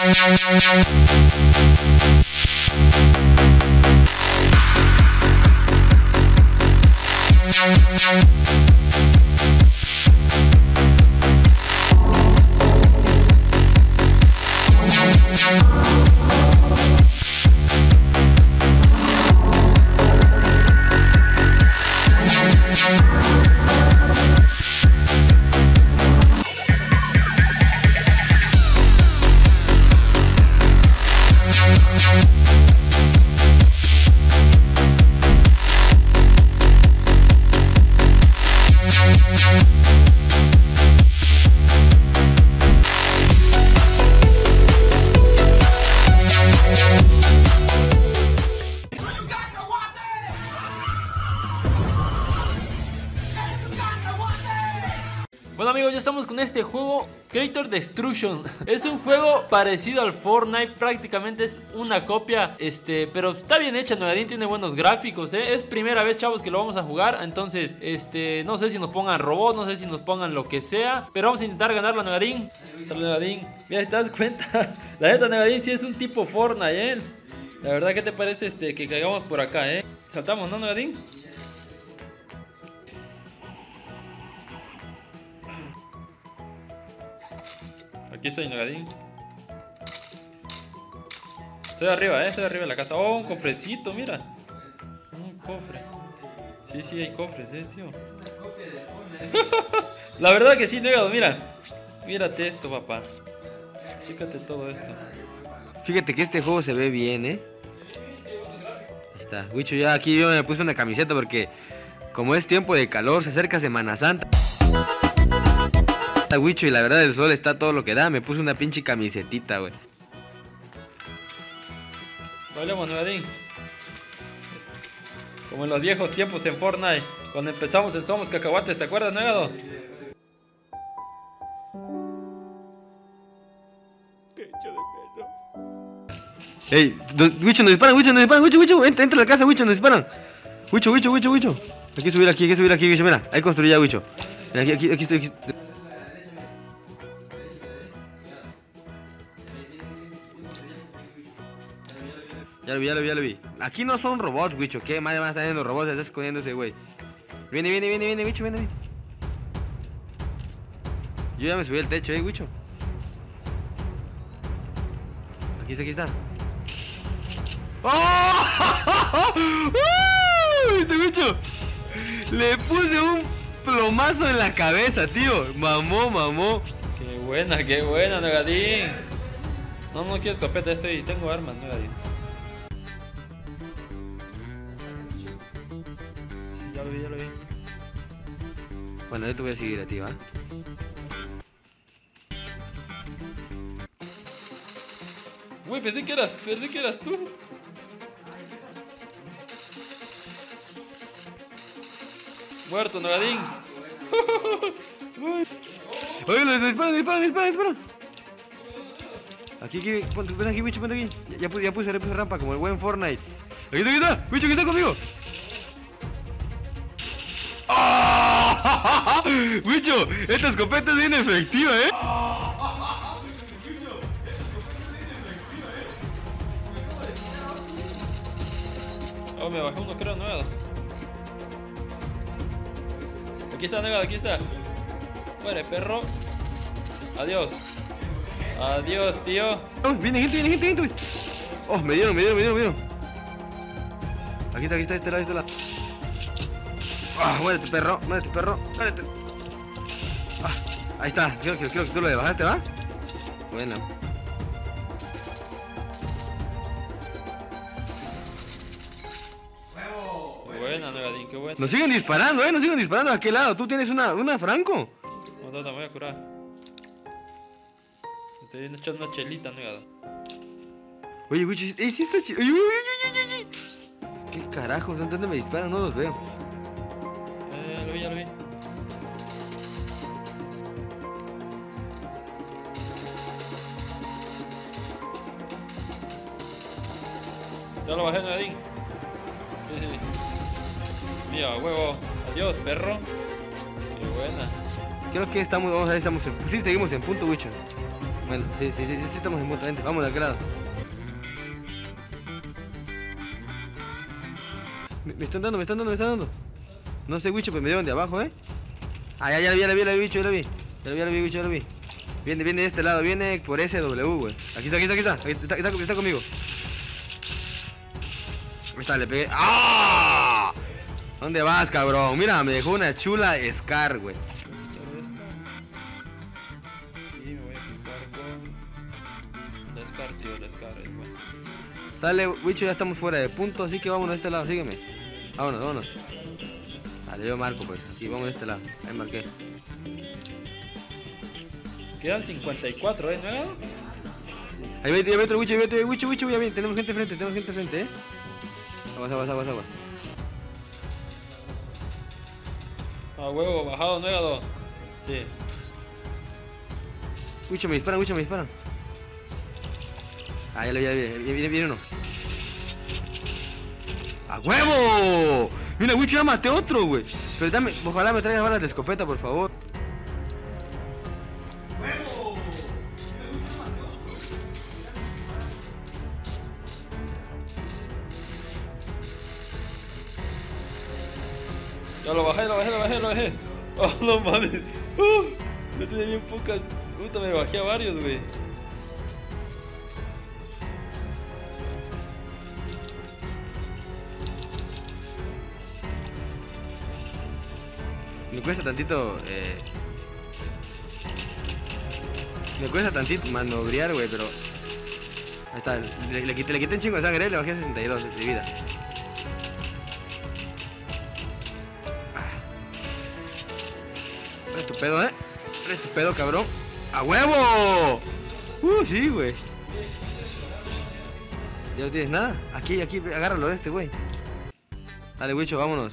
Bueno amigos, ya estamos con este juego, Creator Destruction. Es un juego parecido al Fortnite, prácticamente es una copia, pero está bien hecha, Nugadin tiene buenos gráficos, Es primera vez, chavos, que lo vamos a jugar. Entonces, no sé si nos pongan robots, no sé si nos pongan lo que sea, pero vamos a intentar ganarla, Nugadin. Sale Nugadin. Mira, ¿te das cuenta? La neta, Nugadin sí es un tipo Fortnite, La verdad, ¿qué te parece que caigamos por acá, Saltamos, ¿no, Nugadin? Aquí estoy, Nugadin. Estoy arriba, estoy arriba de la casa. Oh, un cofrecito, mira. Un cofre. Sí, hay cofres, tío. La verdad que sí, Negado, mira. Mírate esto, papá. Chécate todo esto. Fíjate que este juego se ve bien, Ahí está. Wicho, ya aquí yo me puse una camiseta porque como es tiempo de calor, se acerca Semana Santa. Wicho, y la verdad el sol está todo lo que da. Me puse una pinche camisetita, güey. Bailemos, Nugadin. Como en los viejos tiempos en Fortnite, cuando empezamos en Somos Cacahuates, ¿te acuerdas, Negado? Ey, Wicho, nos disparan, Wicho, entra a la casa, Wicho, nos disparan. Wicho. Hay que subir aquí, Wicho, mira, ahí construí ya, Wicho. Mira, aquí estoy. Ya lo vi. Aquí no son robots, Wicho. ¿Qué madre más están en los robots? Se está escondiendo ese güey. Viene, Wicho, viene. Yo ya me subí al techo, Wicho. Aquí está. ¡Oh! ¡Este Wicho! Le puse un plomazo en la cabeza, tío. Mamó. Qué buena, Nugadin. No quiero escopeta, tengo armas, Nugadin. Ya lo vi. Bueno, yo te voy a seguir a ti, ¿va? Uy, pensé que eras tú. Muerto, Nugadin. Oye, los disparan. Aquí, ponte aquí, Wicho, ponte aquí. Ya puse rampa como el buen Fortnite. Aquí está, Wicho, que está conmigo. ¡Oh! Wicho, esta escopeta es bien efectiva, Oh, me bajé uno, creo, Negado. Aquí está, Negado, aquí está. Muere, perro. Adiós, tío. Oh, viene gente. Oh, me dieron. Aquí está, este lado. Ah, muérete, perro. Ahí está, creo que tú lo bajaste, ¿va? Bueno. Buena, Nugadin, qué buena. Nos siguen disparando, ¿a qué lado? ¿Tú tienes una Franco? No, me voy a curar. Te estoy echando una chelita, Negado. Oye, Wicho, sí está chido. Uy. ¿Qué carajos? ¿Dónde me disparan? No los veo. Ya lo vi. Ya lo bajé, Nugadin. Sí. Mira, huevo. Adiós, perro. Qué buena. Creo que vamos a ver, sí, seguimos en punto, Wicho. Bueno, sí, estamos en punto, vente, vamos de aquel lado. Me están dando. No sé, Wicho, pero me dieron de abajo, Ah, ya la vi, Wicho, ya la vi. Viene de este lado, viene por SW, güey. Aquí está conmigo. Ahí está, le pegué. ¡Ah! ¿Dónde vas, cabrón? Mira, me dejó una chula Scar, güey. Y me voy a equipar con la Scar, tío, la Scar es bueno. Dale, Wicho, ya estamos fuera de punto, así que vámonos de este lado, sígueme. Vámonos. Dale, yo marco, pues. Aquí, vamos de este lado. Ahí marqué. Quedan 54, ¿no? Ahí ve otro Wicho, ya bien, tenemos gente frente, Aguas. A huevo, bajado, nuegado. Sí. Wicho, me disparan. Ah, ya viene uno. ¡A huevo! Mira, Wicho, ya maté otro, güey. Pero dame, ojalá me traigas balas de escopeta, por favor. Ya lo bajé. Oh, no mames. Yo tenía bien pocas. Puta, me bajé a varios, güey. Me cuesta tantito manobrear, güey, pero... Ahí está, le quité un chingo de sangre, le bajé a 62 de vida. Eres tu pedo, Eres tu pedo, cabrón. ¡A huevo! Sí, güey. ¿Ya no tienes nada? Aquí, agárralo de este, güey. Dale, Wicho, vámonos.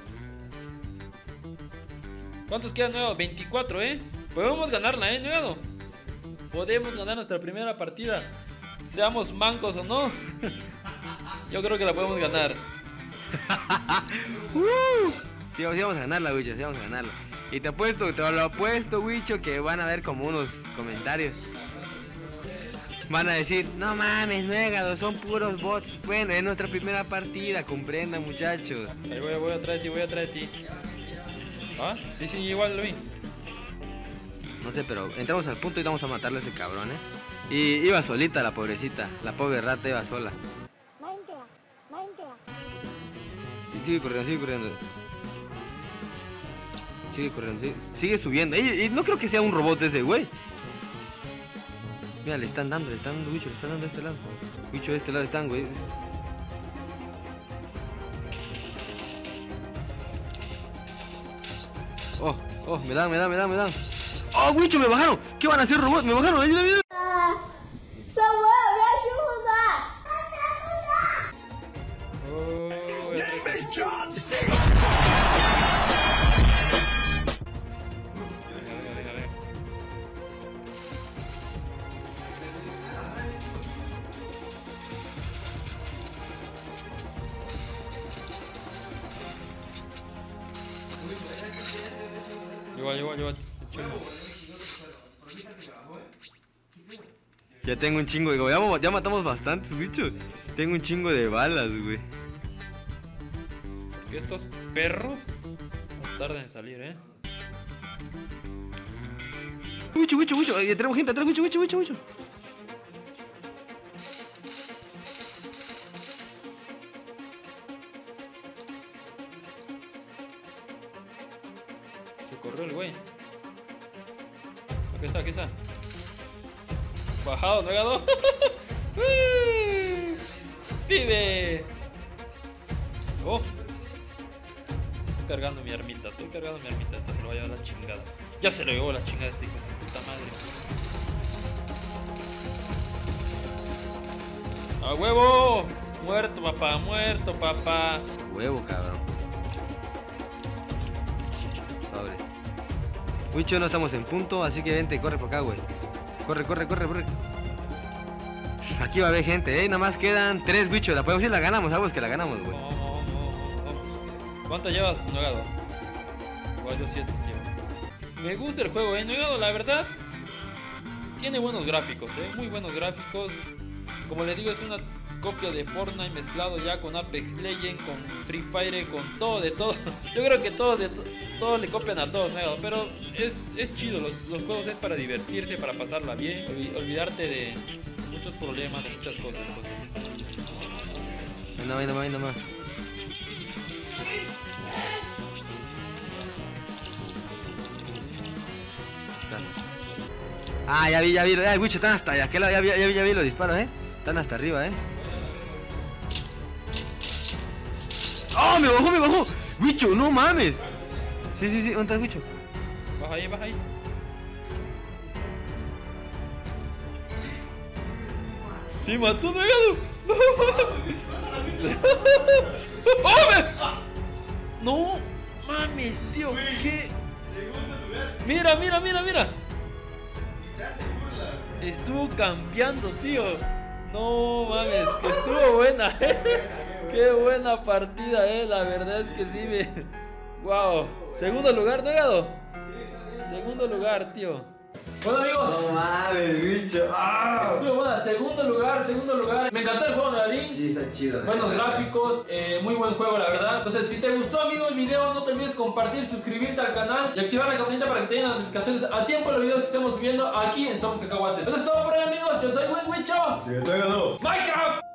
¿Cuántos quedan, nuevo? 24, Podemos ganarla, nuevo. Podemos ganar nuestra primera partida. Seamos mancos o no. Yo creo que la podemos ganar. Sí, vamos a ganarla, Wicho, sí, vamos a ganarla. Y te lo apuesto, Wicho, que van a haber como unos comentarios. Van a decir, no mames, Nuegado, son puros bots. Bueno, es nuestra primera partida, comprendan, muchachos. Ahí voy atrás de ti. Ah, sí, igual lo vi. No sé, pero entramos al punto y vamos a matarle a ese cabrón, Y iba solita la pobrecita, la pobre rata iba sola. Y sigue corriendo. Sigue subiendo. Y no creo que sea un robot ese, güey. Mira, le están dando, Wicho, le están dando a este lado. Wicho, de este lado están, güey. Oh, me dan. Oh, Wicho, me bajaron. ¿Qué van a hacer, robot? Me bajaron, ayuda. Igual. Ya tengo un chingo de... Ya matamos bastantes, bicho. Tengo un chingo de balas, güey. Que estos perros no tardan en salir, Wicho. Tenemos gente atrás, Wicho. Se corrió el güey. Aquí está. Bajado, negado. ¡Vive! Oh. Estoy cargando mi armita. Esto me lo voy a llevar la chingada. Ya se lo llevó la chingada este hijo de su puta madre. ¡A huevo! Muerto, papá. Huevo, cabrón. Sobre. Wicho, no estamos en punto, así que vente, corre por acá, güey. Corre. Aquí va a haber gente, Nada más quedan 3, Wicho. La podemos ir, la ganamos, sabes que la ganamos, güey. Vamos. ¿Cuánto llevas, Nuegado? Igual yo 7 llevo. Me gusta el juego, Nuegado, la verdad. tiene buenos gráficos, muy buenos gráficos. Como les digo, es una copia de Fortnite mezclado ya con Apex Legends, con Free Fire, con todo, de todo. Yo creo que todos le copian a todos, ¿no? Pero es chido, los juegos es para divertirse, para pasarla bien, olvidarte de muchos problemas, de muchas cosas. No más. Ah, ya vi. Ay, Wicho, están hasta allá. Ya vi los disparos, Están hasta arriba, ¡Oh, me bajó! Wicho, no mames. Sí. ¿Dónde estás, Wicho? Baja ahí. ¡Te mató, negado! ¡No mames, tío! ¿Qué? Mira. Estuvo cambiando, tío. No mames, que estuvo buena. Qué buena partida, la verdad es que sí me... Wow. Segundo lugar, ¿no, Gado? Segundo lugar, tío. Bueno, amigos. No mames, bicho. Estuvo buena. Segundo lugar. Me encantó el juego, Nadine. Sí, está chido. Buenos gráficos, muy buen juego, la verdad. Entonces, si te gustó, amigo, el video, no te olvides compartir, suscribirte al canal y activar la campanita para que te den las notificaciones a tiempo de los videos que estemos subiendo aquí en Somos Cacahuates. Eso es todo por hoy, amigos. Yo soy Wicho. Sí, te ganó. Minecraft.